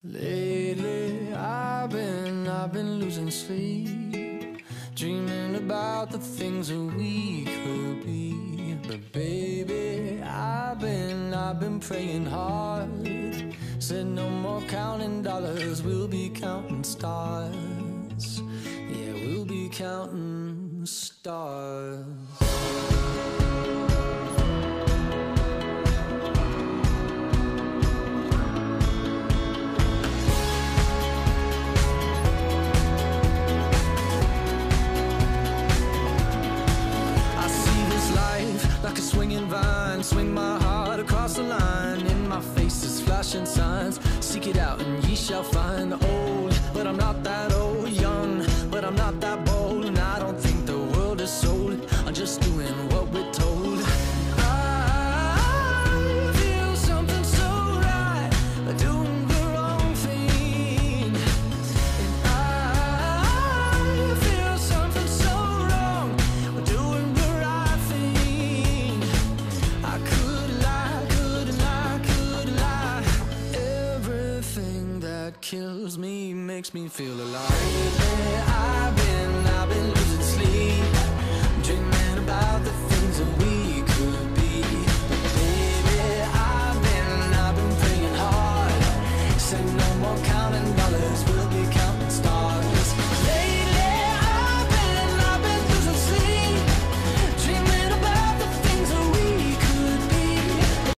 Lately, I've been losing sleep, dreaming about the things that we could be. But baby, I've been praying hard. Said no more counting dollars, we'll be counting stars. Yeah, we'll be counting stars. Like a swinging vine, swing my heart across the line. In my face is flashing signs. Seek it out and ye shall find. Old, but I'm not that old. Young, but I'm not that bold. And I don't think the world is sold. I'm just doing what we're told. I feel something so right, doing the wrong thing. And I feel something so wrong, doing the right thing. I could lie. Everything that kills me makes me feel alive. Lately,